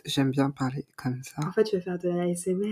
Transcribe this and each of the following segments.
j'aime bien parler comme ça. En fait, tu veux faire de la ASMR.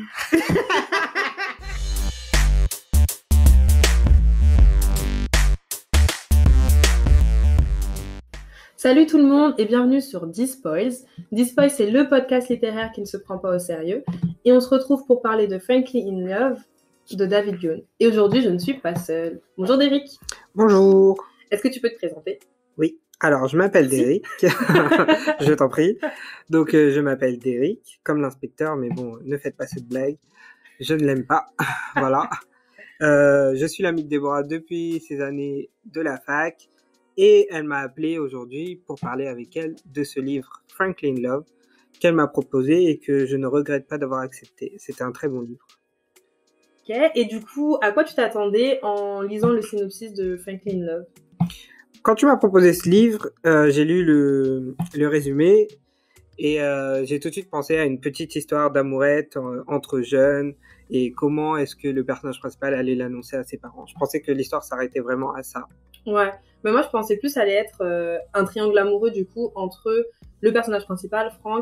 Salut tout le monde et bienvenue sur Dispoils. Dispoils, c'est le podcast littéraire qui ne se prend pas au sérieux. Et on se retrouve pour parler de Frankly in Love de David Yoon. Et aujourd'hui, je ne suis pas seule. Bonjour Derrick. Bonjour. Est-ce que tu peux te présenter ? Oui, alors je m'appelle Derrick. Je t'en prie. Donc je m'appelle Derrick, comme l'inspecteur, mais bon, ne faites pas cette blague. Je ne l'aime pas. Voilà. Je suis l'ami de Déborah depuis ces années de la fac. Et elle m'a appelé aujourd'hui pour parler avec elle de ce livre, Frankly in Love, qu'elle m'a proposé et que je ne regrette pas d'avoir accepté. C'était un très bon livre. Ok, et du coup, à quoi tu t'attendais en lisant le synopsis de Frankly in Love ? Quand tu m'as proposé ce livre, j'ai lu le résumé et j'ai tout de suite pensé à une petite histoire d'amourette entre jeunes et comment est-ce que le personnage principal allait l'annoncer à ses parents. Je pensais que l'histoire s'arrêtait vraiment à ça. Ouais, mais moi je pensais plus allait être un triangle amoureux du coup entre le personnage principal, Frank,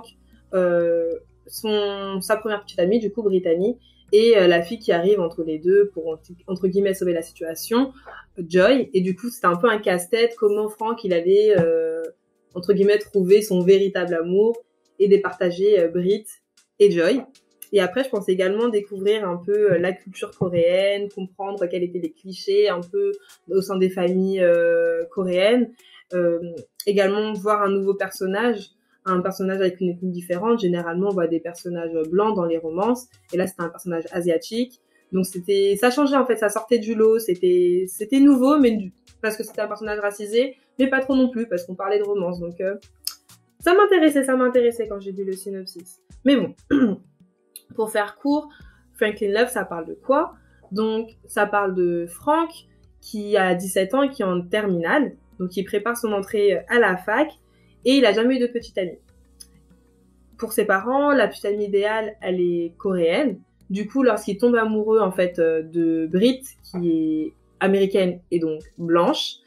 sa première petite amie, du coup Brittany, et la fille qui arrive entre les deux pour entre guillemets sauver la situation, Joy. Et du coup c'était un peu un casse-tête comment Frank il allait entre guillemets trouver son véritable amour et départager Britt et Joy. Et après, je pensais également découvrir un peu la culture coréenne, comprendre quels étaient les clichés un peu au sein des familles coréennes. Également, voir un nouveau personnage, un personnage avec une ethnie différente. Généralement, on voit des personnages blancs dans les romances. Et là, c'était un personnage asiatique. Donc, ça changeait en fait, ça sortait du lot. C'était nouveau, mais parce que c'était un personnage racisé, mais pas trop non plus, parce qu'on parlait de romance. Donc, ça m'intéressait quand j'ai lu le synopsis. Mais bon... Pour faire court, Frankly in Love, ça parle de quoi ? Donc, ça parle de Frank qui a 17 ans et qui est en terminale. Donc, il prépare son entrée à la fac et il a jamais eu de petite amie. Pour ses parents, la petite amie idéale, elle est coréenne. Du coup, lorsqu'il tombe amoureux en fait de Britt, qui est américaine et donc blanche,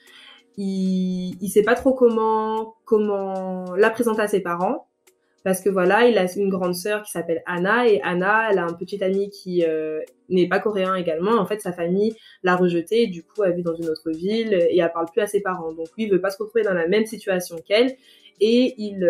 il sait pas trop comment la présenter à ses parents. Parce que voilà, il a une grande sœur qui s'appelle Anna, et Anna, elle a un petit ami qui n'est pas coréen également. En fait, sa famille l'a rejetée, et du coup, elle vit dans une autre ville, et elle parle plus à ses parents. Donc lui, il veut pas se retrouver dans la même situation qu'elle, et il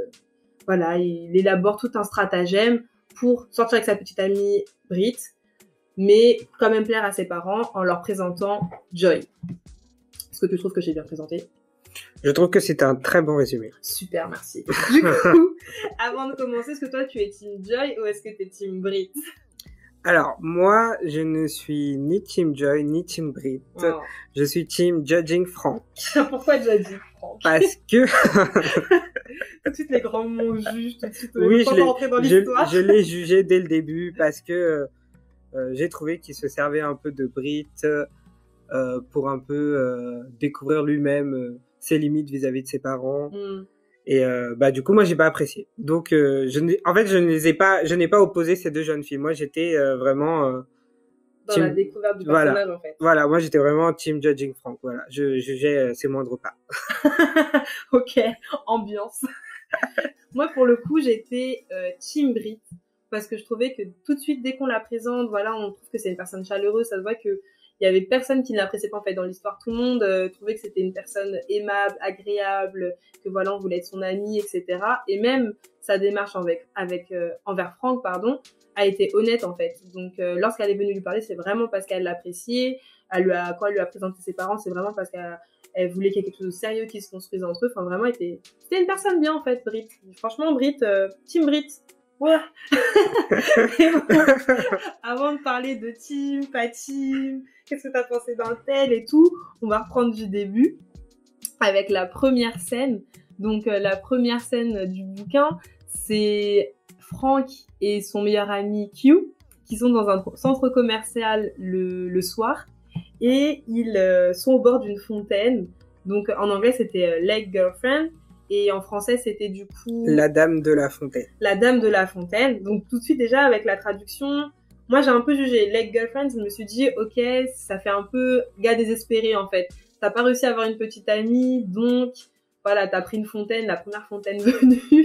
élabore tout un stratagème pour sortir avec sa petite amie Britt, mais quand même plaire à ses parents en leur présentant Joy. Est-ce que tu trouves que j'ai bien présenté ? Je trouve que c'est un très bon résumé. Super, merci. Du coup, avant de commencer, est-ce que toi, tu es team Joy ou est-ce que tu es team Britt ? Alors, moi, je ne suis ni team Joy, ni team Britt. Oh. Je suis team Judging Frank. Pourquoi Judging Frank ? Parce que... Tout de suite, les grands mots jugent, tout de suite, oui, pas rentrer dans l'histoire. Je l'ai jugé dès le début parce que j'ai trouvé qu'il se servait un peu de Britt pour un peu découvrir lui-même ses limites vis-à-vis de ses parents. Et du coup moi j'ai pas apprécié. Donc je n'ai pas opposé ces deux jeunes filles. Moi j'étais vraiment dans la découverte du personnage en fait. Voilà, moi j'étais vraiment team Judging Frank. Voilà, je jugeais ses moindres pas. OK, ambiance. Moi pour le coup, j'étais team Britt parce que je trouvais que tout de suite dès qu'on la présente, voilà, on trouve que c'est une personne chaleureuse, ça se voit que il y avait personne qui ne l'appréciait pas en fait dans l'histoire. Tout le monde trouvait que c'était une personne aimable, agréable, que voilà on voulait être son amie, etc. Et même sa démarche envers Frank, a été honnête en fait. Donc lorsqu'elle est venue lui parler, c'est vraiment parce qu'elle l'appréciait. Quand elle lui a présenté ses parents, c'est vraiment parce qu'elle voulait qu'il y ait quelque chose de sérieux qui se construise entre eux. Enfin vraiment, c'était une personne bien en fait, Britt. Franchement, Britt, team Britt. Ouais. Bon, avant de parler de team, pas team, qu'est-ce que t'as pensé d'un tel et tout, on va reprendre du début avec la première scène. Donc la première scène du bouquin, c'est Frank et son meilleur ami Q qui sont dans un centre commercial le soir et ils sont au bord d'une fontaine. Donc en anglais c'était Lake Girlfriend. Et en français, c'était du coup... La Dame de la Fontaine. La Dame de la Fontaine. Donc tout de suite, déjà, avec la traduction, moi, j'ai un peu jugé. Lake Girlfriend, je me suis dit, ok, ça fait un peu gars désespéré, en fait. T'as pas réussi à avoir une petite amie, donc voilà, t'as pris une fontaine, la première fontaine venue,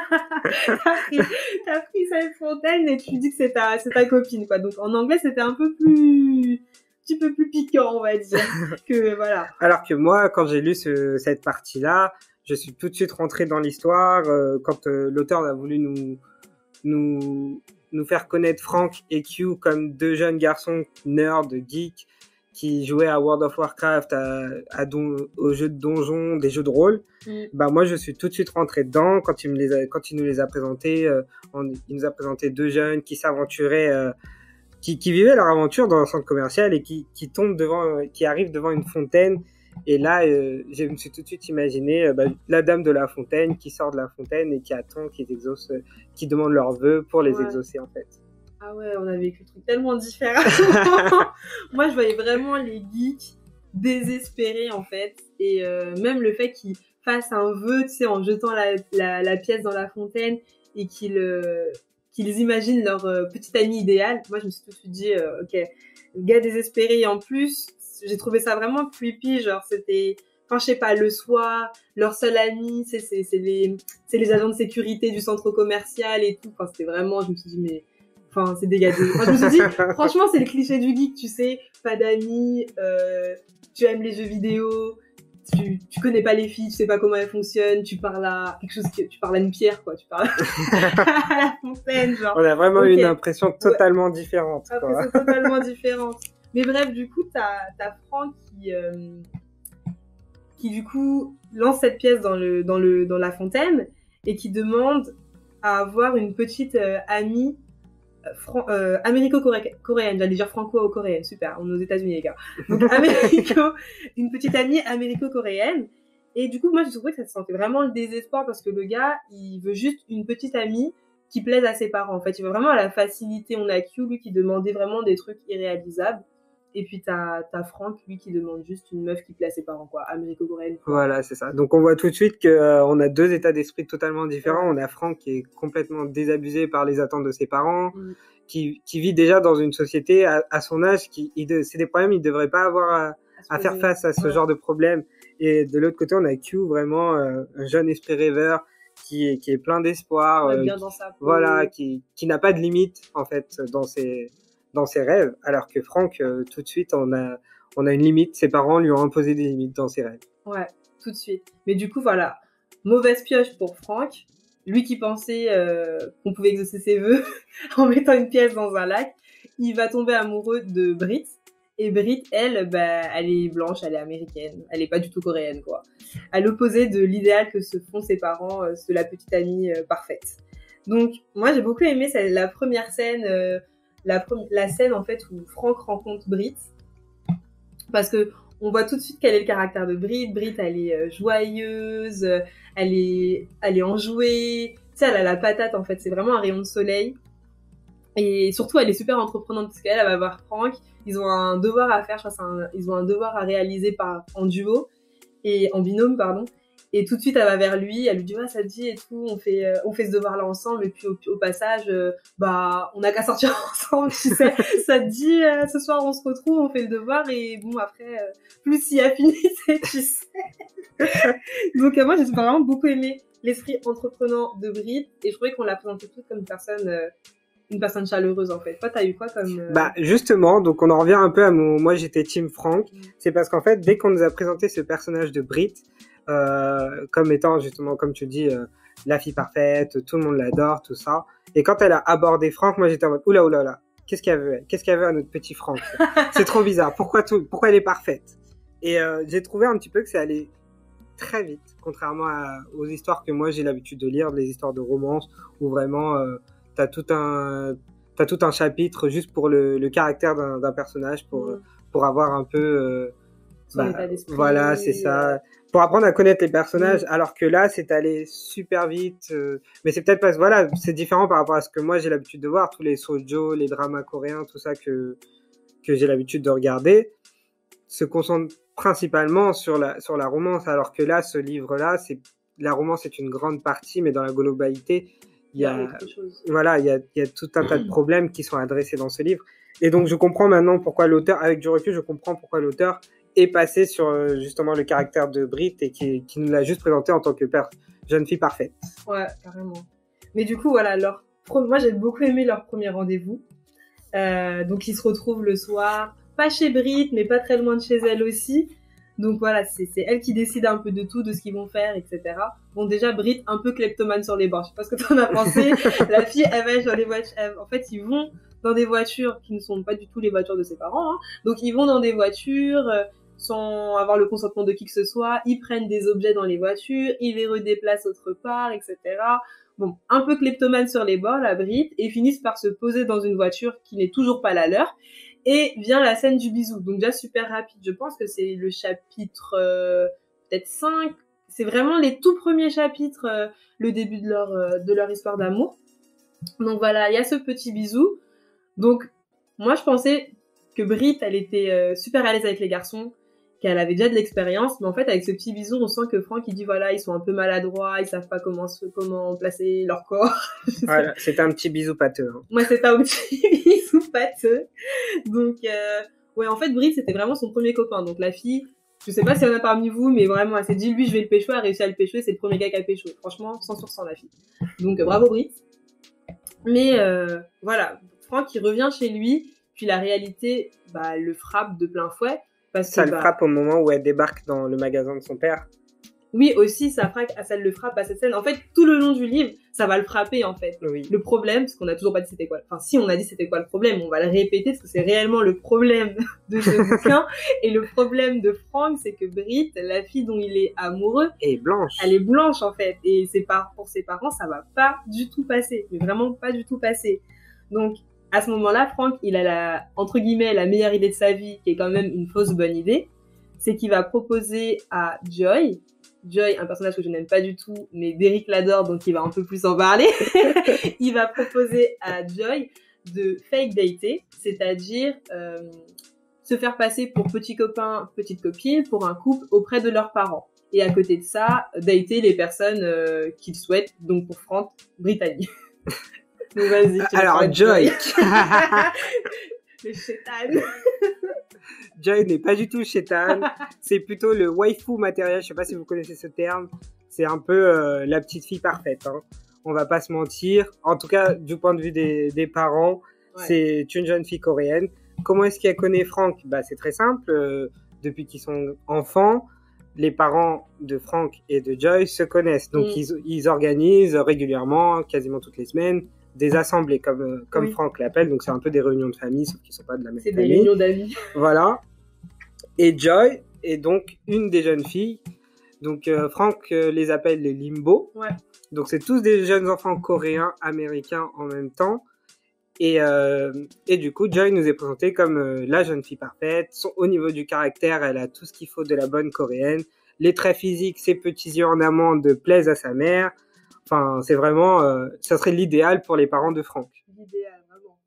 t'as pris cette fontaine et tu dis que c'est ta copine, quoi. Donc en anglais, c'était un petit peu plus piquant, on va dire, que voilà. Alors que moi, quand j'ai lu cette partie-là, je suis tout de suite rentré dans l'histoire. Quand l'auteur a voulu nous faire connaître Frank et Q comme deux jeunes garçons nerds, geeks, qui jouaient à World of Warcraft, aux jeux de donjons, des jeux de rôle. Bah moi je suis tout de suite rentré dedans quand il nous les a présentés. Il nous a présenté deux jeunes qui s'aventuraient, qui vivaient leur aventure dans un centre commercial et qui arrivent devant une fontaine. Et là, je me suis tout de suite imaginé la dame de la fontaine qui sort de la fontaine et qui attend qu'ils exaucent, qui demandent leurs vœux pour les exaucer en fait. Ah ouais, on a vécu le truc tellement différent. Moi, je voyais vraiment les geeks désespérés en fait, et même le fait qu'ils fassent un vœu, tu sais, en jetant la pièce dans la fontaine et qu'ils imaginent leur petite amie idéale. Moi, je me suis tout de suite dit, ok, gars désespéré. Et en plus, j'ai trouvé ça vraiment creepy, genre c'était, enfin je sais pas, le soir, leur seul ami, c'est les agents de sécurité du centre commercial et tout. Enfin c'était vraiment, je me suis dit mais, enfin c'est dégagé. Enfin, je me suis dit, franchement c'est le cliché du geek, tu sais, pas d'amis, tu aimes les jeux vidéo, tu connais pas les filles, tu sais pas comment elles fonctionnent, tu parles à une pierre quoi, tu parles à la fontaine genre. On a vraiment eu une impression totalement différente. Après c'est totalement différente. Mais bref, du coup, t'as Franck qui du coup lance cette pièce dans la fontaine et qui demande à avoir une petite amie américo-coréenne, j'allais dire franco-coréenne, super, on est aux États-Unis les gars. Donc une petite amie américo-coréenne. Et du coup, moi, je trouvais que ça se sentait vraiment le désespoir parce que le gars, il veut juste une petite amie qui plaise à ses parents. En fait, il veut vraiment à la facilité. On a Q, lui, qui demandait vraiment des trucs irréalisables. Et puis, t'as Franck, lui, qui demande juste une meuf qui plaît à ses parents, quoi. Américo-coréenne. Voilà, c'est ça. Donc, on voit tout de suite qu'on a deux états d'esprit totalement différents. On a Franck qui est complètement désabusé par les attentes de ses parents, qui vit déjà dans une société à son âge, c'est des problèmes, il devrait pas avoir à faire face à ce genre de problèmes. Et de l'autre côté, on a Q, vraiment un jeune esprit rêveur, qui est plein d'espoir, bien dans sa peau. Voilà, qui n'a pas de limite, en fait, dans ses rêves, alors que Franck, tout de suite, on a une limite. Ses parents lui ont imposé des limites dans ses rêves. Ouais, tout de suite. Mais du coup, voilà, mauvaise pioche pour Franck. Lui qui pensait qu'on pouvait exaucer ses vœux en mettant une pièce dans un lac, il va tomber amoureux de Brit. Et Brit, elle, elle est blanche, elle est américaine, elle est pas du tout coréenne, quoi. À l'opposé de l'idéal que se font ses parents de la petite amie parfaite. Donc, moi, j'ai beaucoup aimé la première scène. La scène en fait où Franck rencontre Brit, parce que on voit tout de suite quel est le caractère de Brit. Brit, elle est joyeuse, elle est enjouée, tu sais, elle a la patate en fait, c'est vraiment un rayon de soleil. Et surtout, elle est super entreprenante parce qu'elle va voir Franck, ils ont un devoir à faire, je crois ils ont un devoir à réaliser en duo et en binôme, pardon. Et tout de suite, elle va vers lui, elle lui dit, ça te dit et tout, on fait ce devoir-là ensemble, et puis au passage, on n'a qu'à sortir ensemble, tu sais. Ça te dit, ce soir, on se retrouve, on fait le devoir, et bon, après, plus si affinité, tu sais. Donc, moi, j'ai vraiment beaucoup aimé l'esprit entreprenant de Brit, et je trouvais qu'on l'a présenté toute comme une personne chaleureuse, en fait. Toi, t'as eu quoi comme... Justement, donc on en revient un peu à moi, j'étais Team Franck. C'est parce qu'en fait, dès qu'on nous a présenté ce personnage de Brit, comme étant justement, comme tu dis, la fille parfaite, tout le monde l'adore, tout ça. Et quand elle a abordé Franck, moi j'étais en mode oula, qu'est-ce qu'elle veut, qu'est-ce qu'elle veut à notre petit Franck? C'est trop bizarre. Pourquoi elle est parfaite? Et j'ai trouvé un petit peu que ça allait très vite, contrairement aux histoires que moi j'ai l'habitude de lire, les histoires de romance où vraiment t'as tout un chapitre juste pour le caractère d'un personnage, pour avoir un peu son état d'esprit. Voilà, c'est ça. Pour apprendre à connaître les personnages, alors que là, c'est allé super vite. Mais c'est peut-être parce que voilà, c'est différent par rapport à ce que moi j'ai l'habitude de voir, tous les shoujo, les dramas coréens, tout ça que j'ai l'habitude de regarder, se concentre principalement sur la romance, alors que là, ce livre-là, la romance est une grande partie, mais dans la globalité, il y a tout un tas de problèmes qui sont adressés dans ce livre. Et donc, je comprends maintenant pourquoi l'auteur, avec du recul, je comprends pourquoi l'auteur et passer sur justement le caractère de Brit et qui nous l'a juste présenté en tant que jeune fille parfaite. Ouais, carrément. Mais du coup, voilà, moi j'ai beaucoup aimé leur premier rendez-vous. Donc ils se retrouvent le soir, pas chez Brit, mais pas très loin de chez elle aussi. Donc voilà, c'est elle qui décide un peu de tout, de ce qu'ils vont faire, etc. Bon, déjà, Brit, un peu kleptomane sur les bords. Je sais pas ce que t'en as pensé. La fille, elle va dans les voitures. En fait, ils vont dans des voitures qui ne sont pas du tout les voitures de ses parents. Hein. Donc ils vont dans des voitures sans avoir le consentement de qui que ce soit. Ils prennent des objets dans les voitures, ils les redéplacent autre part, etc. Bon, un peu kleptomane sur les bords, la Brit, et finissent par se poser dans une voiture qui n'est toujours pas la leur. Et vient la scène du bisou. Donc déjà super rapide, je pense que c'est le chapitre peut-être 5. C'est vraiment les tout premiers chapitres, le début de leur histoire d'amour. Donc voilà, il y a ce petit bisou. Donc moi je pensais que Brit, elle était super à l'aise avec les garçons, qu'elle avait déjà de l'expérience, mais en fait avec ce petit bisou, on sent que Franck il dit voilà, ils sont un peu maladroits, ils savent pas comment placer leur corps. Voilà, c'était un petit bisou pâteux. Hein. Moi c'était un petit bisou pâteux. Donc ouais, en fait Brit c'était vraiment son premier copain. Donc la fille, je sais pas s'il y en a parmi vous, mais vraiment elle s'est dit lui je vais le pécho, elle a réussi à le pécho, c'est le premier gars qui a pécho. Franchement 100 sur 100 la fille. Donc bravo Brit. Mais voilà, Franck il revient chez lui, puis la réalité le frappe de plein fouet. Parce ça que, le frappe au moment où elle débarque dans le magasin de son père. Oui, aussi, ça le frappe à cette scène. En fait, tout le long du livre, ça va le frapper, en fait. Oui. Le problème, parce qu'on a toujours pas dit c'était quoi. Enfin, si on a dit c'était quoi le problème, on va le répéter, parce que c'est réellement le problème de ce bouquin. Et le problème de Franck, c'est que Brit, la fille dont il est amoureux, est blanche. Elle est blanche, en fait. Et pour ses parents, ça va pas du tout passer. Mais vraiment pas du tout passer. Donc, à ce moment-là, Franck, il a entre guillemets, la meilleure idée de sa vie, qui est quand même une fausse bonne idée. C'est qu'il va proposer à Joy, un personnage que je n'aime pas du tout, mais Derrick l'adore, donc il va un peu plus en parler. Il va proposer à Joy de fake dater, c'est-à-dire se faire passer pour petit copain, petite copine, pour un couple auprès de leurs parents. Et à côté de ça, dater les personnes qu'ils souhaitent, donc pour Franck, Brittany. Donc vas-y. Alors Joy. Le chétan. Joy n'est pas du tout chétan. C'est plutôt le waifu matériel. Je sais pas si vous connaissez ce terme. C'est un peu la petite fille parfaite. Hein. On va pas se mentir. En tout cas, du point de vue des parents, c'est une jeune fille coréenne. Comment est-ce qu'elle connaît Franck ? C'est très simple. Depuis qu'ils sont enfants, les parents de Franck et de Joy se connaissent. Donc ils organisent régulièrement, quasiment toutes les semaines, des assemblées comme Franck l'appelle. Donc c'est un peu des réunions de famille, sauf qu'ils sont pas de la même famille. C'est des réunions d'amis. Voilà. Et Joy est donc une des jeunes filles. Donc Franck les appelle les limbo. Ouais. Donc c'est tous des jeunes enfants coréens, américains en même temps. Et du coup, Joy nous est présentée comme la jeune fille parfaite. Au niveau du caractère, elle a tout ce qu'il faut de la bonne coréenne. Les traits physiques, ses petits yeux en amande plaisent à sa mère. Enfin, c'est vraiment, ça serait l'idéal pour les parents de Franck. L'idéal, vraiment.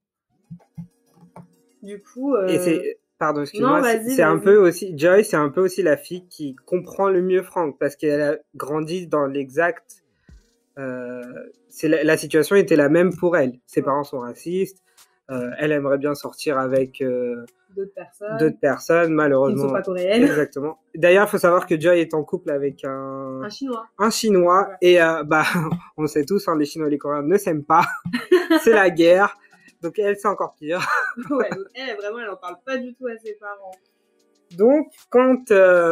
Du coup, et pardon, excuse-moi, vas-y. Joy, c'est un peu aussi la fille qui comprend le mieux Franck parce qu'elle a grandi dans l'exact. La situation était la même pour elle. Ses parents sont racistes. Elle aimerait bien sortir avec d'autres personnes, malheureusement. Qui ne sont pas coréennes. Exactement. D'ailleurs, il faut savoir que Joy est en couple avec un Chinois. Un Chinois. Ouais. Et on sait tous, les Chinois et les Coréens ne s'aiment pas. C'est la guerre. Donc elle, c'est encore pire. Ouais, donc elle, vraiment, elle en parle pas du tout à ses parents. Donc, quand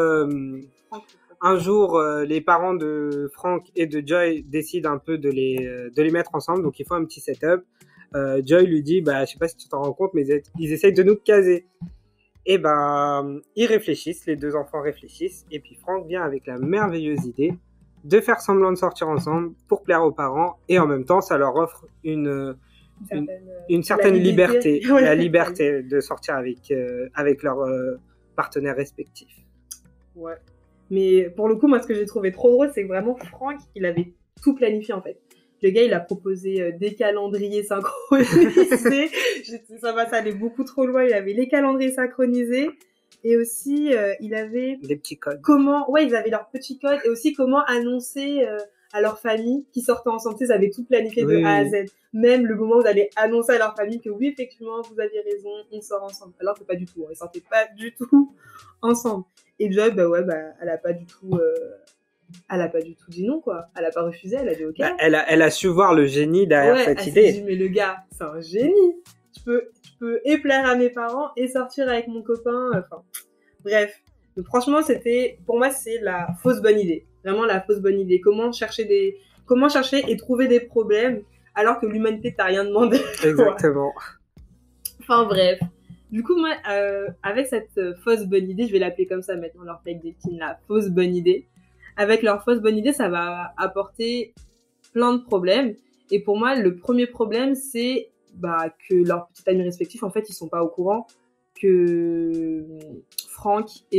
un jour, les parents de Franck et de Joy décident un peu de les mettre ensemble, donc il faut un petit setup. Joy lui dit, je sais pas si tu t'en rends compte, mais ils essayent de nous caser. Et ils réfléchissent, les deux enfants réfléchissent, et puis Franck vient avec la merveilleuse idée de faire semblant de sortir ensemble pour plaire aux parents, et en même temps, ça leur offre une certaine liberté, la liberté de sortir avec leurs partenaires respectifs. Ouais. Mais pour le coup, moi, ce que j'ai trouvé trop drôle, c'est que vraiment Franck, il avait tout planifié en fait. Le gars, il a proposé des calendriers synchronisés. Ça allait beaucoup trop loin. Il avait les calendriers synchronisés. Et aussi, il avait... des petits codes. Ils avaient leurs petits codes. Et aussi, comment annoncer à leur famille qui sortaient ensemble. Ils avaient tout planifié de Oui, A à oui. Z. Même le moment où vous allez annoncer à leur famille que oui, effectivement, vous aviez raison, on sort ensemble. Alors que pas du tout. Ils sortaient pas du tout ensemble. Et Joy, elle a pas du tout, dit non, quoi. Elle a pas refusé, elle a dit ok. Bah, elle a su voir le génie derrière cette Elle idée. s'est dit, mais le gars, c'est un génie. Je peux et plaire à mes parents et sortir avec mon copain. Enfin, bref. Donc, franchement, pour moi, c'est la fausse bonne idée. Vraiment la fausse bonne idée. Comment chercher et trouver des problèmes alors que l'humanité t'a rien demandé. Exactement. Enfin, bref. Du coup, moi, avec cette fausse bonne idée, je vais l'appeler comme ça maintenant, leur fake dating, la fausse bonne idée. Avec leur fausse bonne idée, ça va apporter plein de problèmes. Et pour moi, le premier problème, c'est que leurs petits amis respectifs, en fait, ils sont pas au courant que Frank et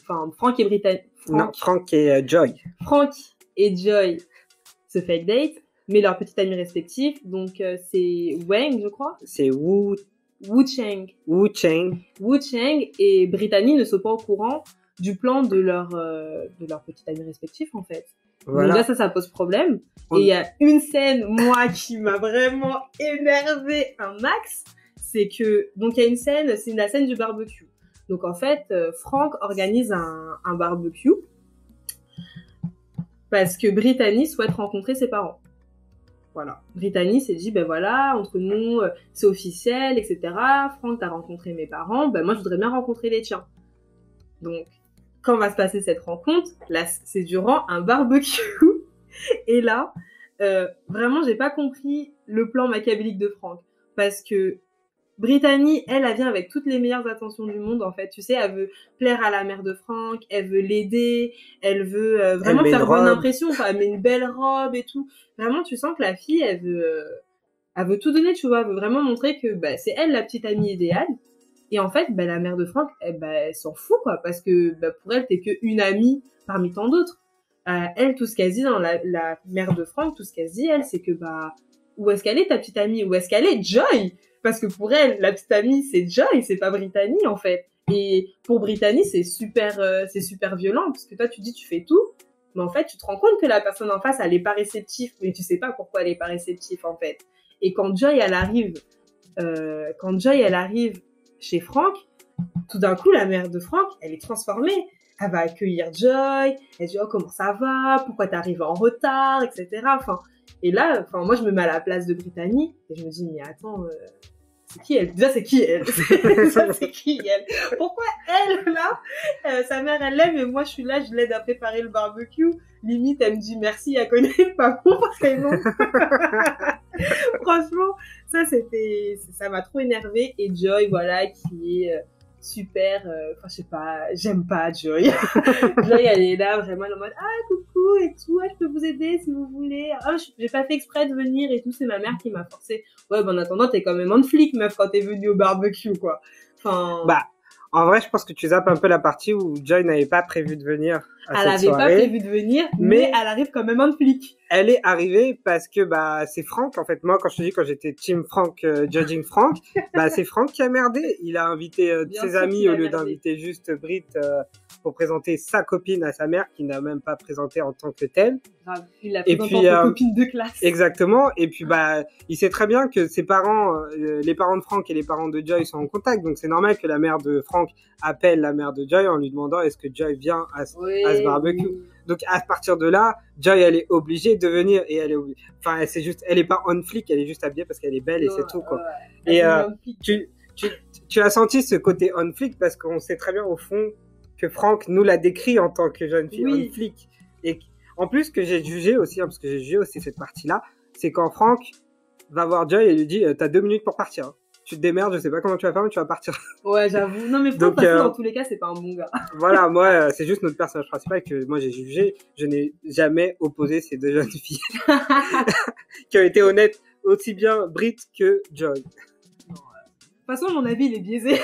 Joy. Frank et Joy se fake date, mais leurs petits amis respectifs, donc c'est Wang, je crois. C'est Wu Cheng. Wu Cheng Et Brittany ne sont pas au courant du plan de leurs petits amis respectifs, en fait. Voilà. Donc là, ça pose problème. Et il y a une scène, moi, qui m'a vraiment énervé un max. C'est que, donc il y a une scène, c'est la scène du barbecue. Donc en fait, Frank organise un barbecue parce que Brittany souhaite rencontrer ses parents. Voilà. Brittany s'est dit, entre nous, c'est officiel, etc. Frank, t'as rencontré mes parents, moi, je voudrais bien rencontrer les tiens. Donc, quand va se passer cette rencontre? Là, c'est durant un barbecue. Et là, vraiment, j'ai pas compris le plan machiavélique de Frank. Parce que Brittany, elle vient avec toutes les meilleures intentions du monde, en fait. Tu sais, elle veut plaire à la mère de Frank, elle veut l'aider, elle veut vraiment faire bonne impression. Enfin, elle met une belle robe et tout. Vraiment, tu sens que la fille, elle veut tout donner, tu vois. Elle veut vraiment montrer que c'est elle la petite amie idéale. Et en fait, la mère de Frank, elle s'en fout, quoi. Parce que pour elle, t'es qu'une amie parmi tant d'autres. Elle, tout ce qu'elle dit dans la mère de Frank, tout ce qu'elle dit, elle, c'est que où est-ce qu'elle est ta petite amie? Où est-ce qu'elle est Joy? Parce que pour elle, la petite amie, c'est Joy, c'est pas Brittany, en fait. Et pour Brittany, c'est super violent, parce que toi, tu dis, tu fais tout, mais en fait, tu te rends compte que la personne en face, elle est pas réceptive, mais tu sais pas pourquoi elle est pas réceptive, en fait. Et quand Joy, elle arrive chez Frank, tout d'un coup, la mère de Frank, elle est transformée. Elle va accueillir Joy, elle dit, oh, comment ça va? Pourquoi t'es arrivée en retard? Etc. Et là, moi, je me mets à la place de Brittany, et je me dis, mais attends, c'est qui elle? Déjà, c'est qui elle? C'est qui elle? Pourquoi elle, là, sa mère, elle l'aime, et moi, je suis là, je l'aide à préparer le barbecue. Limite, elle me dit merci, elle connaît pas mon prénom. Franchement, ça m'a trop énervée. Et Joy, voilà, qui est super, je sais pas, j'aime pas Joy. Joy, elle est là, vraiment, en mode, coucou, et tout, je peux vous aider si vous voulez. J'ai pas fait exprès de venir et tout, c'est ma mère qui m'a forcé. Ouais, en attendant, t'es quand même en flic, meuf, quand t'es venue au barbecue, quoi. Enfin. En vrai, je pense que tu zappes un peu la partie où Joy n'avait pas prévu de venir à cette soirée. Elle avait pas prévu de venir, mais elle arrive quand même en flic. Elle est arrivée parce que c'est Frank, en fait. Moi, quand j'étais Team Frank, judging Frank, c'est Frank qui a merdé. Il a invité ses amis au lieu d'inviter juste Brit pour présenter sa copine à sa mère, qui n'a même pas présenté en tant que telle. Grave, il l'a présenté en copine de classe. Exactement. Et puis il sait très bien que ses parents, les parents de Frank et les parents de Joy sont en contact, donc c'est normal que la mère de Frank appelle la mère de Joy en lui demandant est-ce que Joy vient à ce barbecue. Oui. Donc à partir de là, Joy, elle est obligée de venir et elle est pas on flic, elle est juste habillée parce qu'elle est belle et c'est tout, quoi. Et tu as senti ce côté on flic parce qu'on sait très bien au fond que Frank nous l'a décrit en tant que jeune fille on flic. Et en plus, que j'ai jugé aussi, parce que j'ai jugé aussi cette partie-là, c'est quand Frank va voir Joy et lui dit t'as 2 minutes pour partir. Tu te démerdes, je sais pas comment tu vas faire, mais tu vas partir. Ouais, j'avoue. Non, mais Frank, dans tous les cas, c'est pas un bon gars. Voilà, moi, c'est juste notre personnage principal que moi j'ai jugé. Je n'ai jamais opposé ces 2 jeunes filles qui ont été honnêtes, aussi bien Brit que Joy. De toute façon, mon avis, il est biaisé.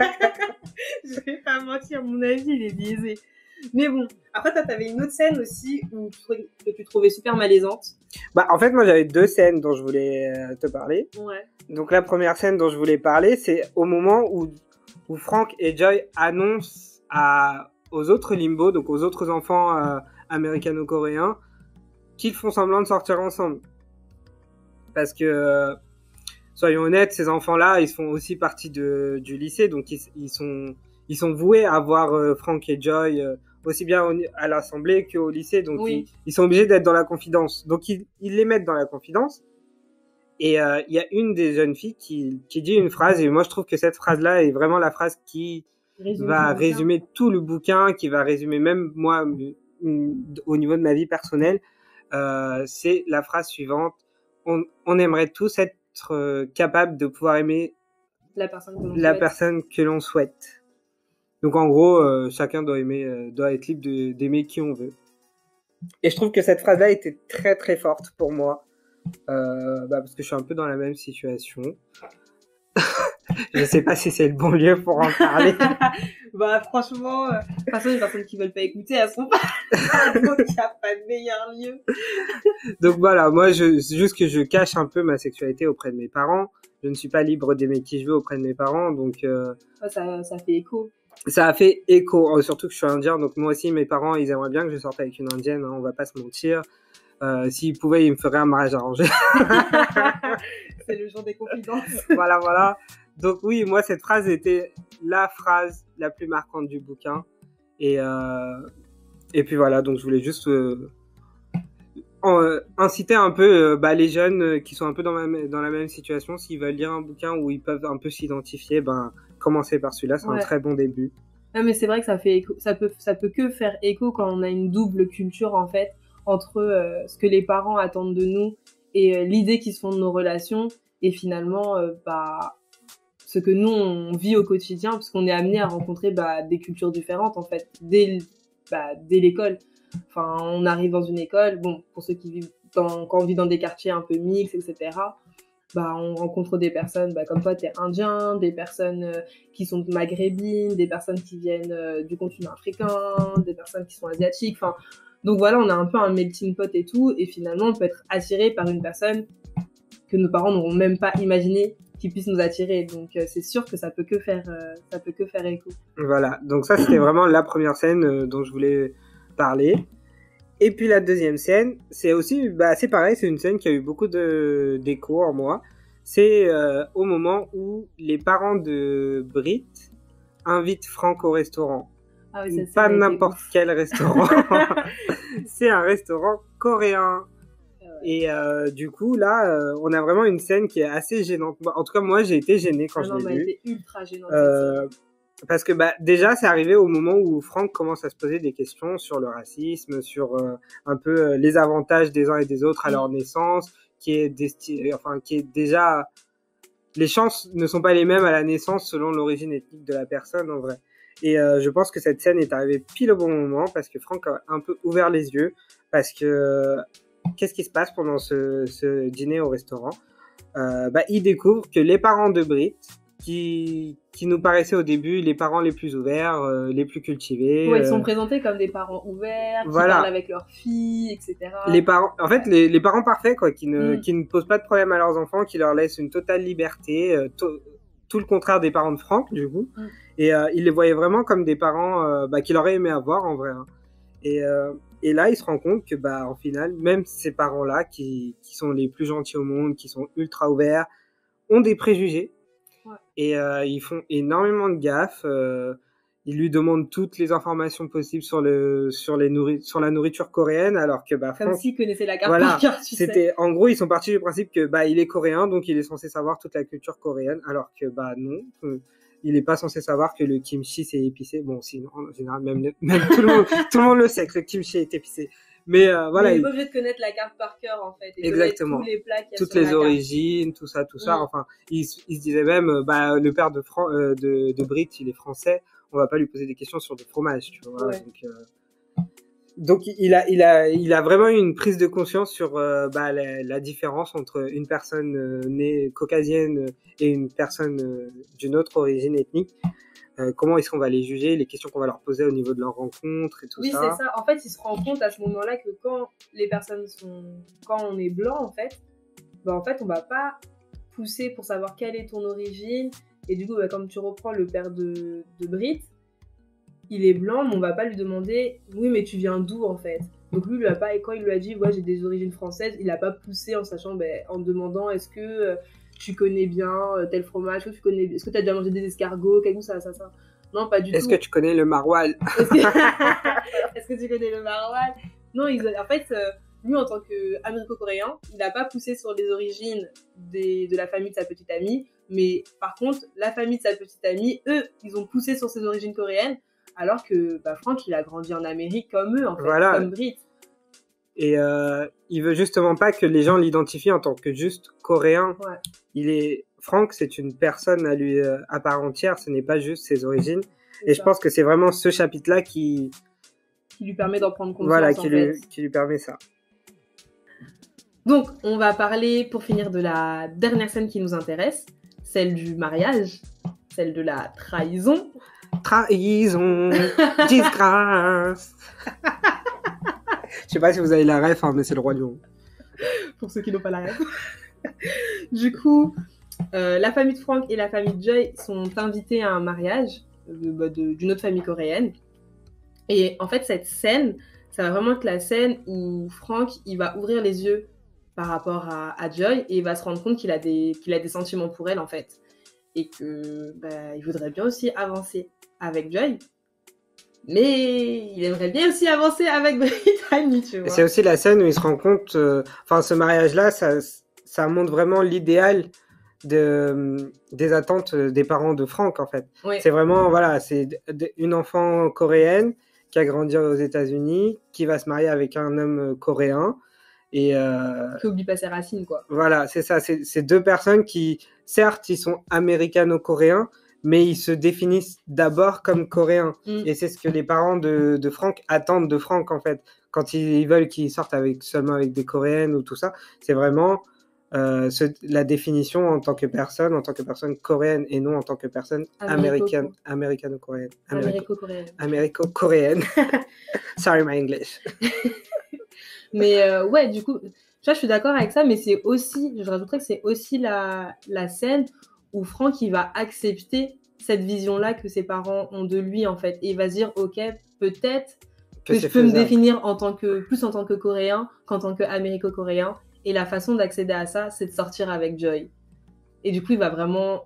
Je vais pas mentir, mon avis, il est biaisé. Mais bon, après, toi, t'avais une autre scène aussi que tu trouvais super malaisante. En fait, moi, j'avais 2 scènes dont je voulais te parler. Ouais. Donc, la première scène dont je voulais parler, c'est au moment où Frank et Joy annoncent aux autres Limbo, donc aux autres enfants américano-coréens, qu'ils font semblant de sortir ensemble. Parce que, soyons honnêtes, ces enfants-là, ils font aussi partie du lycée, donc ils sont voués à voir Frank et Joy aussi bien à l'assemblée qu'au lycée, donc Oui. ils sont obligés d'être dans la confidence. Donc ils les mettent dans la confidence. Et il y a une des jeunes filles qui dit une phrase, et moi je trouve que cette phrase-là est vraiment la phrase qui va résumer tout le bouquin, qui va résumer même moi au niveau de ma vie personnelle. C'est la phrase suivante: on aimerait tous être capable de pouvoir aimer la personne que l'on souhaite. Donc en gros, chacun doit être libre d'aimer qui on veut. Et je trouve que cette phrase-là était très très forte pour moi, parce que je suis un peu dans la même situation. Je sais pas si c'est le bon lieu pour en parler. Franchement, de toute façon, les personnes qui veulent pas écouter, elles sont pas. Donc il n'y a pas de meilleur lieu. Donc voilà, moi, c'est juste que je cache un peu ma sexualité auprès de mes parents. Je ne suis pas libre d'aimer qui je veux auprès de mes parents, donc. Ça fait écho. Ça a fait écho, surtout que je suis indien, donc moi aussi, mes parents, ils aimeraient bien que je sorte avec une indienne, hein, on va pas se mentir. S'ils pouvaient, ils me feraient un mariage arrangé. C'est le jour des confidences. Voilà. Donc oui, moi, cette phrase était la phrase la plus marquante du bouquin. Et puis voilà, donc je voulais juste inciter un peu les jeunes qui sont un peu dans la même situation, s'ils veulent lire un bouquin où ils peuvent un peu s'identifier, commencer par celui-là, c'est un très bon début. Non, mais c'est vrai que ça fait écho, ça peut que faire écho quand on a une double culture en fait entre ce que les parents attendent de nous et l'idée qu'ils se font de nos relations, et finalement ce que nous on vit au quotidien, parce qu'on est amené à rencontrer des cultures différentes en fait dès l'école. Enfin, on arrive dans une école, bon, pour ceux qui vivent quand on vit dans des quartiers un peu mixtes, etc., on rencontre des personnes, comme toi, t'es indien, des personnes qui sont maghrébines, des personnes qui viennent du continent africain, des personnes qui sont asiatiques, enfin, donc voilà, on a un peu un melting pot et tout, et finalement, on peut être attiré par une personne que nos parents n'auront même pas imaginé qui puisse nous attirer, donc c'est sûr que ça peut que faire écho. Voilà, donc ça, c'était vraiment la première scène dont je voulais parler. Et puis la deuxième scène, c'est aussi, c'est pareil, c'est une scène qui a eu beaucoup d'écho en moi. C'est au moment où les parents de Brit invitent Frank au restaurant. Ah oui, pas n'importe quel restaurant. C'est un restaurant coréen. Et du coup, là, on a vraiment une scène qui est assez gênante. En tout cas, moi, j'ai été gêné quand je l'ai vue. Été ultra gênante. Parce que déjà, c'est arrivé au moment où Frank commence à se poser des questions sur le racisme, sur un peu les avantages des uns et des autres à leur naissance, qui est déjà... Les chances ne sont pas les mêmes à la naissance selon l'origine ethnique de la personne, en vrai. Et je pense que cette scène est arrivée pile au bon moment, parce que Frank a un peu ouvert les yeux, parce que qu'est-ce qui se passe pendant ce dîner au restaurant? Il découvre que les parents de Brit, qui nous paraissaient au début les parents les plus ouverts, les plus cultivés. Ouais, ils sont présentés comme des parents ouverts, qui parlent avec leurs filles, etc. Les parents, en fait, les parents parfaits, quoi, qui ne posent pas de problème à leurs enfants, qui leur laissent une totale liberté, tout le contraire des parents de Frank, du coup. Et ils les voyaient vraiment comme des parents qu'il aurait aimé avoir, en vrai. Hein. Et là, il se rend compte que, en final, même ces parents-là, qui sont les plus gentils au monde, qui sont ultra ouverts, ont des préjugés. Ouais. Et ils font énormément de gaffes. Ils lui demandent toutes les informations possibles sur la nourriture coréenne, alors que comme s'ils connaissaient la carte par cœur, tu sais. En gros, ils sont partis du principe que il est coréen, donc il est censé savoir toute la culture coréenne, alors que non. Il n'est pas censé savoir que le kimchi c'est épicé. Bon, sinon, en général, même tout le monde le sait que le kimchi est épicé. Mais voilà. Il est pas obligé de connaître la carte par cœur, en fait. Et exactement. Tous les plats qu'il y a toutes les origines, tout ça. Enfin, il se disait même, le père de Brit, il est français. On va pas lui poser des questions sur du fromage, tu vois. Ouais. Donc il a vraiment eu une prise de conscience sur la différence entre une personne née caucasienne et une personne d'une autre origine ethnique. Comment est-ce qu'on va les juger, les questions qu'on va leur poser au niveau de leur rencontre et tout ça. Oui, c'est ça. En fait, il se rend compte à ce moment-là que quand on est blanc, en fait, on va pas pousser pour savoir quelle est ton origine. Et du coup, comme tu reprends le père de Brit, il est blanc, mais on va pas lui demander « Oui, mais tu viens d'où, en fait ?» Donc lui, et quand il lui a dit, ouais, j'ai des origines françaises, il a pas poussé en sachant, en demandant, est-ce que tu connais bien tel fromage, est-ce que tu as déjà mangé des escargots, quelque chose, ça. Non, pas du tout. Est-ce que tu connais le maroilles? Est-ce que tu connais le maroilles? Non, en fait, lui, en tant qu'américo-coréen, il n'a pas poussé sur les origines de la famille de sa petite amie, mais par contre, la famille de sa petite amie, eux, ils ont poussé sur ses origines coréennes, alors que Franck, il a grandi en Amérique comme eux, en fait, voilà. comme Brit. Et il veut justement pas que les gens l'identifient en tant que juste coréen. Ouais. Franck, c'est une personne à lui à part entière, ce n'est pas juste ses origines. C'est et ça. Je pense que c'est vraiment ce chapitre-là qui lui permet d'en prendre conscience. Voilà, qui lui permet ça. Donc, on va parler, pour finir, de la dernière scène qui nous intéresse, celle du mariage, celle de la trahison. Trahison, disgrâce. Je sais pas si vous avez la ref, mais c'est le roi lion. Pour ceux qui n'ont pas la ref. Du coup, la famille de Franck et la famille de Joy sont invités à un mariage d'une autre famille coréenne. Et en fait, cette scène, ça va vraiment être la scène où Franck, il va ouvrir les yeux par rapport à Joy et il va se rendre compte qu'il a des sentiments pour elle, en fait. Et que il voudrait bien aussi avancer avec Joy. Mais il aimerait bien aussi avancer avec Brittany, tu vois. C'est aussi la scène où il se rend compte... ce mariage-là, ça montre vraiment l'idéal des attentes des parents de Franck, en fait. Oui. C'est vraiment, voilà, c'est une enfant coréenne qui a grandi aux États-Unis, qui va se marier avec un homme coréen. Et qui oublie pas ses racines, quoi. Voilà, c'est ça. C'est deux personnes qui, certes, ils sont américano-coréens, mais ils se définissent d'abord comme coréens. Et c'est ce que les parents de Franck attendent de Franck, en fait. Quand ils veulent qu'il sorte seulement avec des coréennes ou tout ça, c'est vraiment la définition en tant que personne coréenne et non en tant que personne américano-coréenne. Américo-coréenne. Sorry, my English. Mais ouais, du coup, je suis d'accord avec ça, mais c'est aussi, je rajouterais que c'est aussi la scène où Franck, il va accepter cette vision-là que ses parents ont de lui, en fait. Et il va se dire, ok, peut-être que je peux me définir plus en tant que coréen qu'en tant qu'américo-coréen. Et la façon d'accéder à ça, c'est de sortir avec Joy. Et du coup, il va vraiment,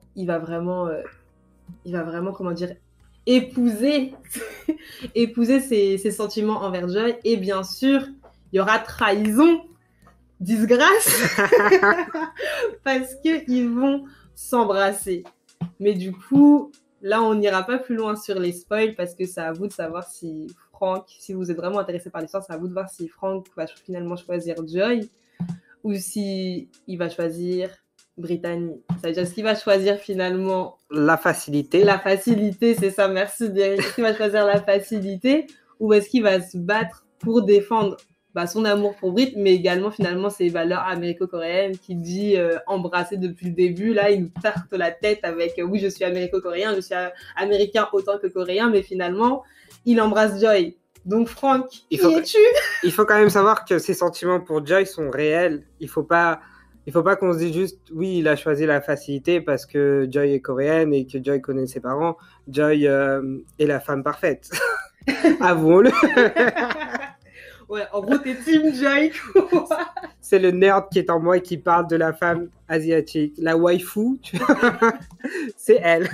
comment dire, épouser ses sentiments envers Joy. Et bien sûr, il y aura trahison, disgrâce, parce qu'ils vont s'embrasser. Mais du coup, là, on n'ira pas plus loin sur les spoils, parce que c'est à vous de savoir si vous êtes vraiment intéressé par l'histoire, c'est à vous de voir si Franck va finalement choisir Joy, ou si il va choisir Brittany. Ça veut dire, est-ce qu'il va choisir finalement la facilité? La facilité, c'est ça, merci Derek. Est-ce qu'il va choisir la facilité, ou est-ce qu'il va se battre pour défendre son amour pour Brit, mais également finalement ses valeurs américo-coréennes qui dit embrasser depuis le début. Là, il nous tarte la tête avec oui, je suis américo-coréen, je suis américain autant que coréen, mais finalement, il embrasse Joy. Donc Franck, qui es-tu? Il faut quand même savoir que ses sentiments pour Joy sont réels. Il faut pas qu'on se dise juste oui, il a choisi la facilité parce que Joy est coréenne et que Joy connaît ses parents. Joy est la femme parfaite. Avouons-le. Ouais, en gros, t'es team Joy. C'est le nerd qui est en moi qui parle de la femme asiatique. La waifu, c'est elle.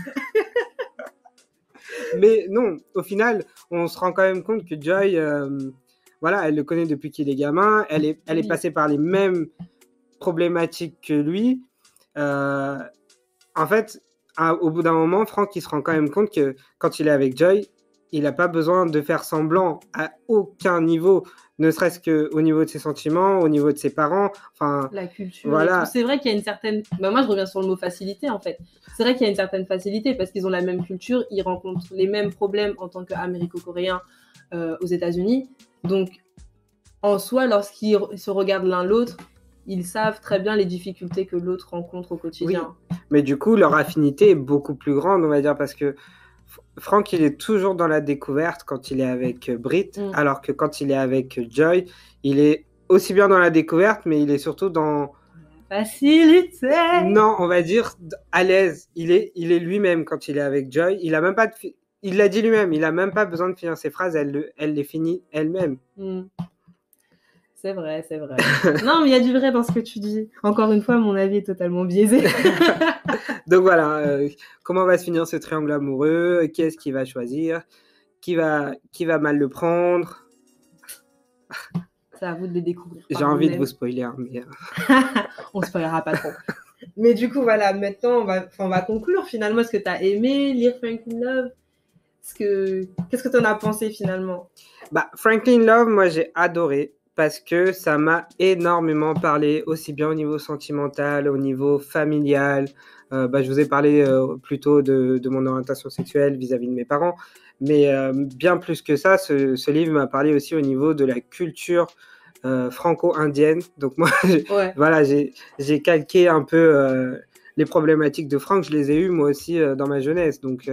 Mais non, au final, on se rend quand même compte que Joy, elle le connaît depuis qu'il est gamin. Elle est passée par les mêmes problématiques que lui. En fait, au bout d'un moment, Franck, il se rend quand même compte que quand il est avec Joy, il n'a pas besoin de faire semblant à aucun niveau, ne serait-ce qu'au niveau de ses sentiments, au niveau de ses parents, la culture. Voilà. C'est vrai qu'il y a une certaine... moi, je reviens sur le mot facilité, en fait. C'est vrai qu'il y a une certaine facilité parce qu'ils ont la même culture, ils rencontrent les mêmes problèmes en tant qu'américo-coréens aux États-Unis. Donc, en soi, lorsqu'ils se regardent l'un l'autre, ils savent très bien les difficultés que l'autre rencontre au quotidien. Oui. Mais du coup, leur affinité est beaucoup plus grande, on va dire, parce que Franck, il est toujours dans la découverte quand il est avec Brit, alors que quand il est avec Joy, il est aussi bien dans la découverte, mais il est surtout dans... Facilité. Non, on va dire à l'aise. Il est lui-même quand il est avec Joy. Il a même pas il l'a dit lui-même, il a même pas besoin de finir ses phrases, elle les finit elle-même. C'est vrai, c'est vrai. Non, mais il y a du vrai dans ce que tu dis. Encore une fois, mon avis est totalement biaisé. Donc voilà, comment va se finir ce triangle amoureux? Qui est-ce qui va choisir? Qui va mal le prendre? C'est à vous de les découvrir. J'ai envie de vous spoiler, mais... On spoilera pas trop. Mais du coup, voilà, maintenant, on va conclure finalement. Est-ce que tu as aimé lire Franklin Love? Qu'est-ce que tu en as pensé finalement? Franklin Love, moi j'ai adoré parce que ça m'a énormément parlé, aussi bien au niveau sentimental, au niveau familial. Je vous ai parlé plutôt de mon orientation sexuelle vis-à-vis de mes parents, mais bien plus que ça, ce livre m'a parlé aussi au niveau de la culture franco-indienne. Donc moi, voilà, j'ai calqué un peu les problématiques de Franck, je les ai eues moi aussi dans ma jeunesse. Donc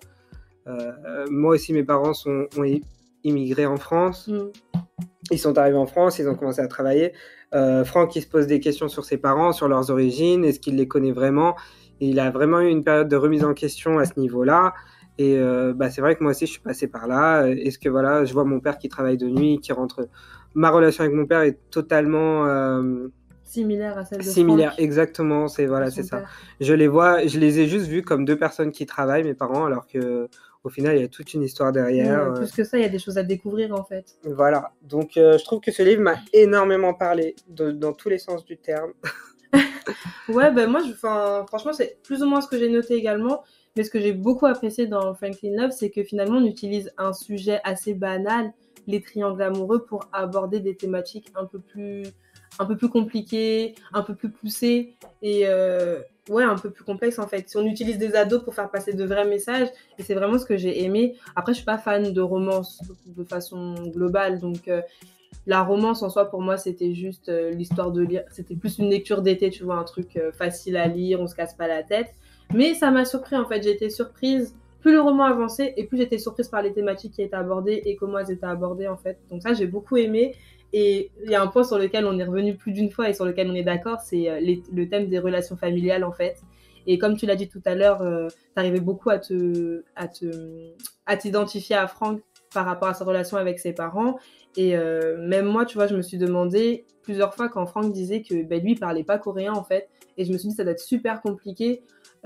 moi aussi, mes parents ont immigré en France. Ils sont arrivés en France, ils ont commencé à travailler. Franck, il se pose des questions sur ses parents, sur leurs origines, est-ce qu'il les connaît vraiment? Et il a vraiment eu une période de remise en question à ce niveau-là. Et c'est vrai que moi aussi, je suis passé par là. Est-ce que voilà, je vois mon père qui travaille de nuit, qui rentre. Ma relation avec mon père est totalement similaire à celle de similaire, Franck. Exactement. C'est ça. Je les ai juste vus comme deux personnes qui travaillent, mes parents, alors que au final, il y a toute une histoire derrière. Plus que ça, il y a des choses à découvrir en fait. Voilà. Donc, je trouve que ce livre m'a énormément parlé dans tous les sens du terme. Ouais, moi, franchement, c'est plus ou moins ce que j'ai noté également. Mais ce que j'ai beaucoup apprécié dans Franklin Love, c'est que finalement, on utilise un sujet assez banal, les triangles amoureux, pour aborder des thématiques un peu plus compliquées, un peu plus poussées et un peu plus complexes en fait. Si on utilise des ados pour faire passer de vrais messages, et c'est vraiment ce que j'ai aimé. Après, je suis pas fan de romance de façon globale, donc la romance en soi pour moi c'était juste l'histoire de lire, c'était plus une lecture d'été, tu vois, un truc facile à lire, on se casse pas la tête. Mais ça m'a surpris en fait, j'ai été surprise. Plus le roman avançait et plus j'étais surprise par les thématiques qui étaient abordées et comment elles étaient abordées en fait. Donc ça j'ai beaucoup aimé. Et il y a un point sur lequel on est revenu plus d'une fois et sur lequel on est d'accord, c'est le thème des relations familiales en fait. Et comme tu l'as dit tout à l'heure, t'arrivais beaucoup à t'identifier à Franck par rapport à sa relation avec ses parents. Et même moi, tu vois, je me suis demandé plusieurs fois quand Franck disait que lui, il parlait pas coréen en fait. Et je me suis dit, ça doit être super compliqué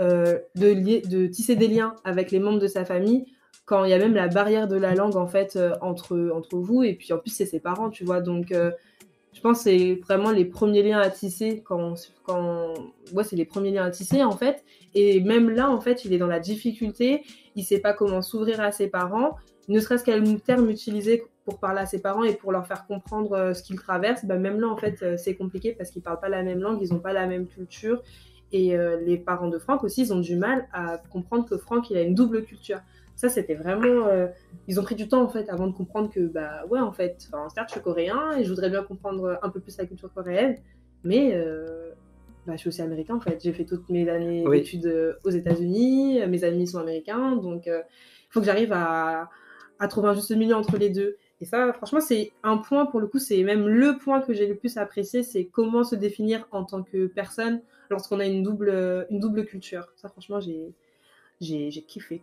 de tisser des liens avec les membres de sa famille quand il y a même la barrière de la langue en fait entre vous, et puis en plus c'est ses parents, tu vois. Donc je pense que c'est vraiment les premiers liens à tisser c'est les premiers liens à tisser en fait. Et même là en fait il est dans la difficulté, il sait pas comment s'ouvrir à ses parents, ne serait-ce quel terme utiliser pour parler à ses parents et pour leur faire comprendre ce qu'ils traversent. Même là en fait c'est compliqué parce qu'ils parlent pas la même langue, ils ont pas la même culture. Et les parents de Franck aussi, ils ont du mal à comprendre que Franck, il a une double culture. Ça, c'était vraiment... ils ont pris du temps, en fait, avant de comprendre que, en fait, certes, je suis coréen et je voudrais bien comprendre un peu plus la culture coréenne, mais je suis aussi américain, en fait. J'ai fait toutes mes années d'études aux États-Unis, mes amis sont américains, donc il faut que j'arrive à trouver un juste milieu entre les deux. Et ça, franchement, c'est un point, pour le coup, c'est même le point que j'ai le plus apprécié, c'est comment se définir en tant que personne lorsqu'on a une double culture. Ça, franchement, j'ai kiffé.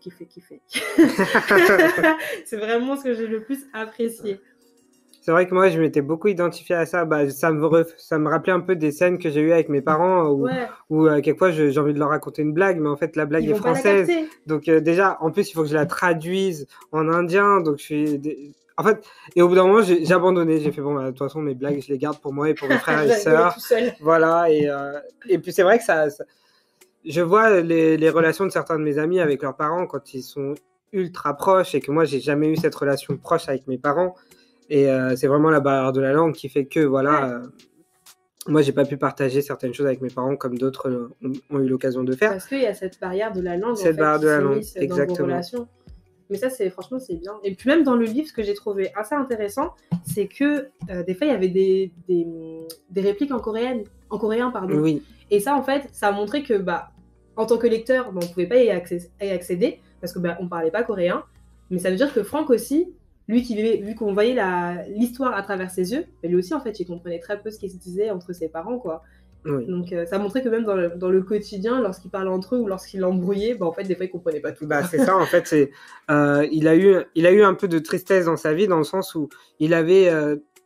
C'est vraiment ce que j'ai le plus apprécié. C'est vrai que moi, je m'étais beaucoup identifié à ça. Ça me rappelait un peu des scènes que j'ai eues avec mes parents où quelquefois, j'ai envie de leur raconter une blague, mais en fait, la blague est française. Donc déjà, en plus, il faut que je la traduise en indien. Donc en fait, et au bout d'un moment, j'ai abandonné. J'ai fait, de toute façon, mes blagues, je les garde pour moi et pour mes frères et sœurs. Voilà. Et puis, c'est vrai que je vois les relations de certains de mes amis avec leurs parents quand ils sont ultra proches, et que moi, j'ai jamais eu cette relation proche avec mes parents. Et c'est vraiment la barrière de la langue qui fait que, moi, j'ai pas pu partager certaines choses avec mes parents comme d'autres ont eu l'occasion de faire. Parce qu'il y a cette barrière de la langue, qui s'immisce dans vos relations. Mais ça, franchement, c'est bien. Et puis même dans le livre, ce que j'ai trouvé assez intéressant, c'est que des fois, il y avait des répliques en coréen, pardon. Oui. Et ça, en fait, ça a montré que, en tant que lecteur, on pouvait pas y accéder parce que on parlait pas coréen. Mais ça veut dire que Franck aussi, lui vu qu'on voyait l'histoire à travers ses yeux, lui aussi, en fait, il comprenait très peu ce qui se disait entre ses parents, quoi. Oui. Donc ça montrait que même dans le quotidien, lorsqu'ils parlaient entre eux ou lorsqu'ils l'embrouillaient, en fait des fois ils comprenaient pas tout. C'est ça, en fait, il a eu un peu de tristesse dans sa vie, dans le sens où il avait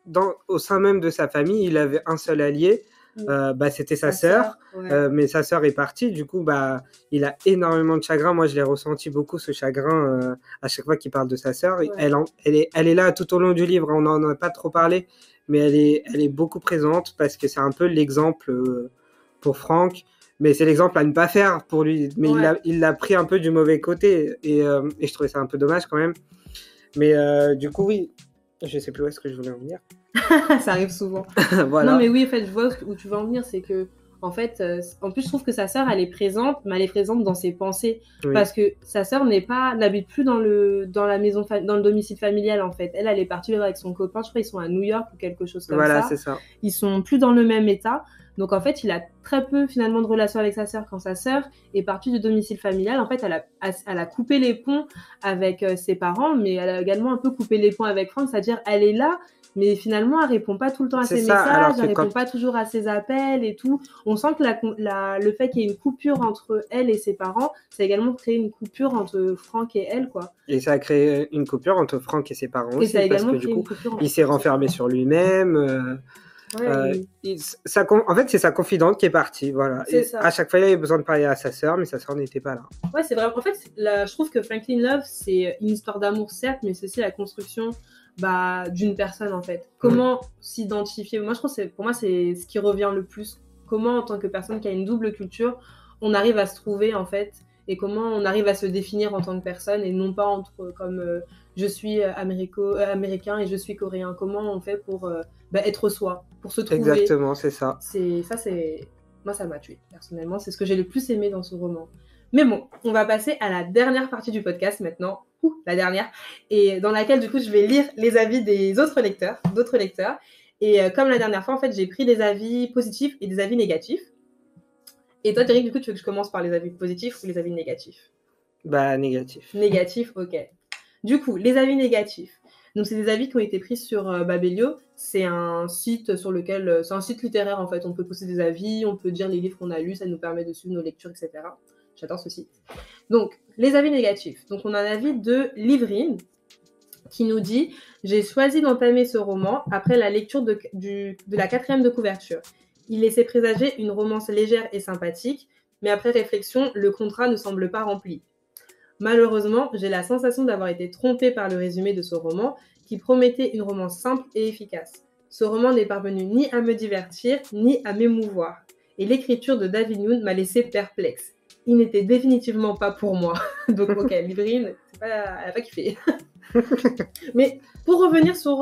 au sein même de sa famille, il avait un seul allié. C'était sa sœur, mais sa sœur est partie, du coup il a énormément de chagrin. Moi je l'ai ressenti beaucoup, ce chagrin, à chaque fois qu'il parle de sa sœur. Elle est là tout au long du livre, on n'en a pas trop parlé, mais elle est beaucoup présente parce que c'est un peu l'exemple pour Frank, mais c'est l'exemple à ne pas faire pour lui, mais il l'a pris un peu du mauvais côté, et je trouvais ça un peu dommage quand même, mais du coup oui, je sais plus où est-ce que je voulais en venir. Ça arrive souvent. Voilà. Non mais oui, en fait, je vois où tu vas en venir, c'est que en fait, en plus je trouve que sa sœur elle est présente, mais elle est présente dans ses pensées, parce que sa sœur n'habite plus dans la maison, dans le domicile familial en fait. Elle est partie vivre avec son copain, je crois ils sont à New York ou quelque chose comme ça. Voilà, c'est ça. Ils sont plus dans le même état. Donc en fait, il a très peu finalement de relations avec sa sœur. Quand sa sœur est partie du domicile familial, en fait, elle a coupé les ponts avec ses parents, mais elle a également un peu coupé les ponts avec Frank, c'est-à-dire elle est là, mais finalement, elle répond pas tout le temps à ses messages, elle répond pas toujours à ses appels et tout. On sent que le fait qu'il y ait une coupure entre elle et ses parents, ça a également créé une coupure entre Frank et elle, quoi. Et ça a créé une coupure entre Frank et ses parents et aussi, ça a également parce que créé du coup, il s'est renfermé sur lui-même. En fait, c'est sa confidente qui est partie, voilà. C'est ça. À chaque fois, il avait besoin de parler à sa sœur, mais sa sœur n'était pas là. Ouais, c'est vrai. En fait, je trouve que Franklin Love, c'est une histoire d'amour, certes, mais c'est aussi la construction d'une personne, en fait. Comment s'identifier ? Moi, je trouve pour moi, c'est ce qui revient le plus. Comment, en tant que personne qui a une double culture, on arrive à se trouver, en fait, et comment on arrive à se définir en tant que personne, et non pas comme je suis américain et je suis coréen. Comment on fait pour être soi, pour se trouver. Exactement, c'est ça. Moi, ça m'a tué, personnellement. C'est ce que j'ai le plus aimé dans ce roman. Mais bon, on va passer à la dernière partie du podcast maintenant. La dernière. Et dans laquelle, du coup, je vais lire les avis des autres lecteurs, d'autres lecteurs. Et comme la dernière fois, en fait, j'ai pris des avis positifs et des avis négatifs. Et toi, Thierry, du coup, tu veux que je commence par les avis positifs ou les avis négatifs ? Négatif. Négatif, ok. Du coup, les avis négatifs. Donc, c'est des avis qui ont été pris sur Babelio. C'est un site sur lequel... c'est un site littéraire, en fait. On peut poster des avis, on peut dire les livres qu'on a lus, ça nous permet de suivre nos lectures, etc. J'adore ce site. Donc, les avis négatifs. Donc, on a un avis de Livrine qui nous dit « J'ai choisi d'entamer ce roman après la lecture de la 4e de couverture. Il laissait présager une romance légère et sympathique, mais après réflexion, le contrat ne semble pas rempli. Malheureusement, j'ai la sensation d'avoir été trompée par le résumé de ce roman qui promettait une romance simple et efficace. Ce roman n'est parvenu ni à me divertir, ni à m'émouvoir. Et l'écriture de David Yoon m'a laissé perplexe. Il n'était définitivement pas pour moi. » Donc, ok, Livrine, elle n'a pas kiffé. Mais pour revenir sur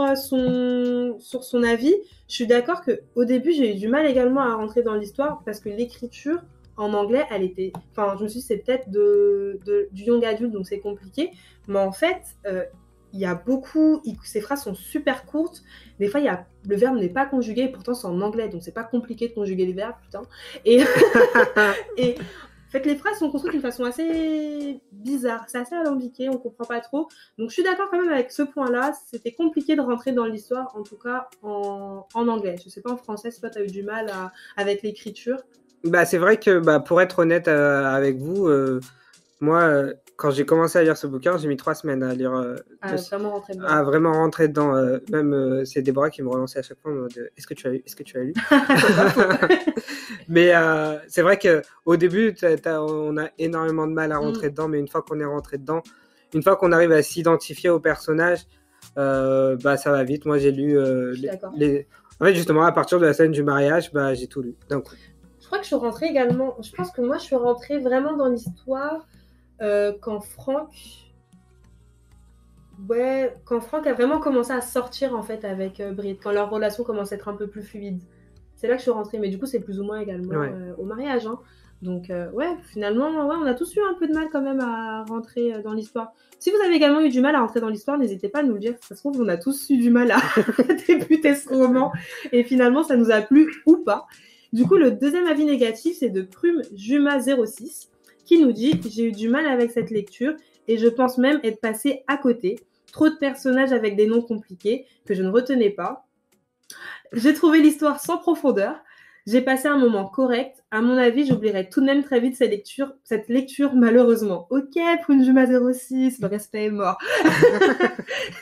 son avis, je suis d'accord qu'au début, j'ai eu du mal également à rentrer dans l'histoire parce que l'écriture, en anglais, elle était... Enfin, je me suis dit, c'est peut-être du young adulte, donc c'est compliqué. Mais en fait, il y a beaucoup... Ces phrases sont super courtes. Des fois, le verbe n'est pas conjugué, et pourtant c'est en anglais, donc c'est pas compliqué de conjuguer les verbes, putain. Et en fait, les phrases sont construites d'une façon assez bizarre. C'est assez alambiqué, on comprend pas trop. Donc, je suis d'accord quand même avec ce point-là. C'était compliqué de rentrer dans l'histoire, en tout cas en anglais. Je sais pas en français si toi, tu as eu du mal avec l'écriture. C'est vrai que, pour être honnête avec vous, moi, quand j'ai commencé à lire ce bouquin, j'ai mis 3 semaines à lire. Vraiment rentrer dedans. À vraiment rentrer dedans. Même, c'est Déborah qui me relançait à chaque fois en mode « Est-ce que tu as lu ?» Mais c'est vrai qu'au début, on a énormément de mal à rentrer dedans, mais une fois qu'on est rentré dedans, une fois qu'on arrive à s'identifier au personnage, ça va vite. Moi, j'ai lu En fait, justement, à partir de la scène du mariage, j'ai tout lu d'un coup. Je crois que je suis rentrée également... Je pense que moi, je suis rentrée vraiment dans l'histoire quand Frank a vraiment commencé à sortir, en fait, avec Britt, quand leur relation commence à être un peu plus fluide. C'est là que je suis rentrée, mais du coup, c'est plus ou moins également au mariage. Hein. Donc, finalement, on a tous eu un peu de mal quand même à rentrer dans l'histoire. Si vous avez également eu du mal à rentrer dans l'histoire, n'hésitez pas à nous le dire. Ça se trouve, on a tous eu du mal à débuter ce roman. Et finalement, ça nous a plu ou pas. Du coup, le deuxième avis négatif, c'est de Prume Juma06, qui nous dit « J'ai eu du mal avec cette lecture et je pense même être passée à côté. Trop de personnages avec des noms compliqués que je ne retenais pas. J'ai trouvé l'histoire sans profondeur. J'ai passé un moment correct. À mon avis, j'oublierai tout de même très vite cette lecture malheureusement. Ok, Prume Juma06, le respect est mort. »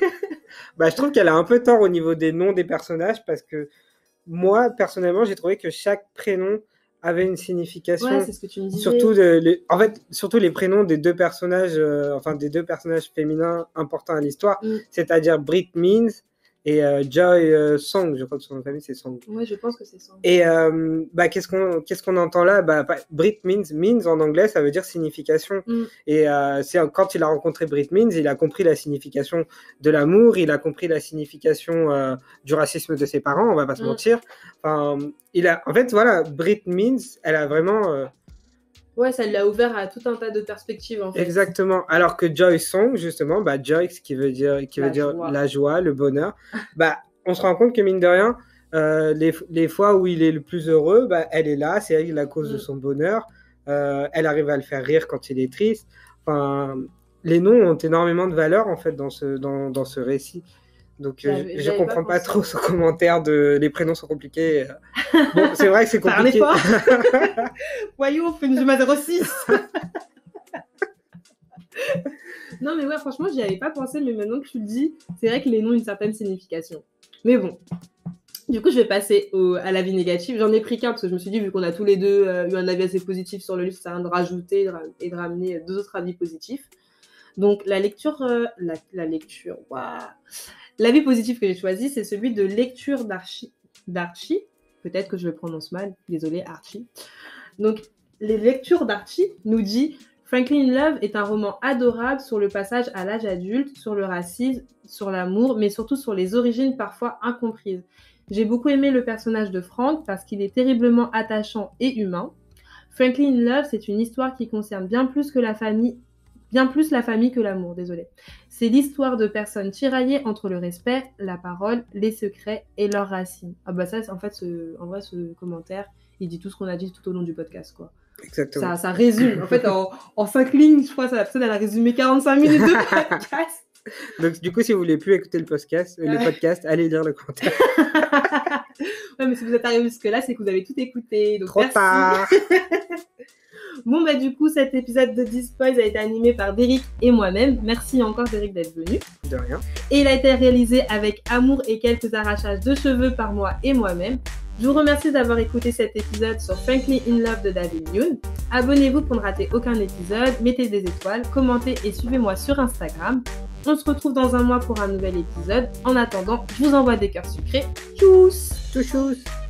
Bah, je trouve qu'elle a un peu tort au niveau des noms des personnages parce que moi, personnellement, j'ai trouvé que chaque prénom avait une signification. Ouais, c'est ce que tu me disais. En fait, surtout les prénoms des deux personnages, des deux personnages féminins importants à l'histoire, c'est-à-dire Brit Means et Joy Song, je crois que son nom de famille c'est Song. Ouais, je pense que c'est Song. Et qu'est-ce qu'on entend là? Brit Means en anglais, ça veut dire signification. Et c'est quand il a rencontré Brit Means, il a compris la signification de l'amour, il a compris la signification du racisme de ses parents, on va pas se mentir. En fait, voilà, Brit Means, elle a vraiment ouais, ça l'a ouvert à tout un tas de perspectives, en fait. Exactement. Alors que Joy Song, justement, Joy, qui veut dire la joie, le bonheur, on se rend compte que mine de rien, les fois où il est le plus heureux, elle est là, c'est elle la cause de son bonheur. Elle arrive à le faire rire quand il est triste. Enfin, les noms ont énormément de valeur, en fait, dans ce récit. Donc, je comprends pas trop ce commentaire de les prénoms sont compliqués. Bon, c'est vrai que c'est compliqué. Parlez pas. Voyons, Fenjuma 06. Non, mais ouais, franchement, j'y avais pas pensé, mais maintenant que tu le dis, c'est vrai que les noms ont une certaine signification. Mais bon. Du coup, je vais passer à l'avis négatif. J'en ai pris qu'un parce que je me suis dit, vu qu'on a tous les deux eu un avis assez positif sur le livre, ça sert à rien de rajouter et de ramener deux autres avis positifs. Donc, la lecture, waouh. L'avis positif que j'ai choisi, c'est celui de lecture d'Archie. Peut-être que je le prononce mal. Désolée, Archie. Donc, les lectures d'Archie nous dit « Franklin in Love est un roman adorable sur le passage à l'âge adulte, sur le racisme, sur l'amour, mais surtout sur les origines parfois incomprises. J'ai beaucoup aimé le personnage de Frank parce qu'il est terriblement attachant et humain. Franklin in Love, c'est une histoire qui concerne bien plus la famille que l'amour, désolé. C'est l'histoire de personnes tiraillées entre le respect, la parole, les secrets et leurs racines. » Ah bah ça, en fait, ce commentaire, il dit tout ce qu'on a dit tout au long du podcast, quoi. Exactement. Ça résume. En fait, en 5 lignes, je crois que la personne, elle a résumé 45 minutes de podcast. Donc, du coup, si vous voulez plus écouter le podcast, allez lire le commentaire. Ouais, mais si vous êtes arrivé jusque-là, c'est que vous avez tout écouté. Donc trop merci. tard. Bon, du coup, cet épisode de Dispoise a été animé par Derrick et moi-même. Merci encore, Derrick, d'être venu. De rien. Et il a été réalisé avec amour et quelques arrachages de cheveux par moi et moi-même. Je vous remercie d'avoir écouté cet épisode sur Franklin in Love de David Yoon. Abonnez-vous pour ne rater aucun épisode, mettez des étoiles, commentez et suivez-moi sur Instagram. On se retrouve dans un mois pour un nouvel épisode. En attendant, je vous envoie des cœurs sucrés. Tchuss! Tchuss!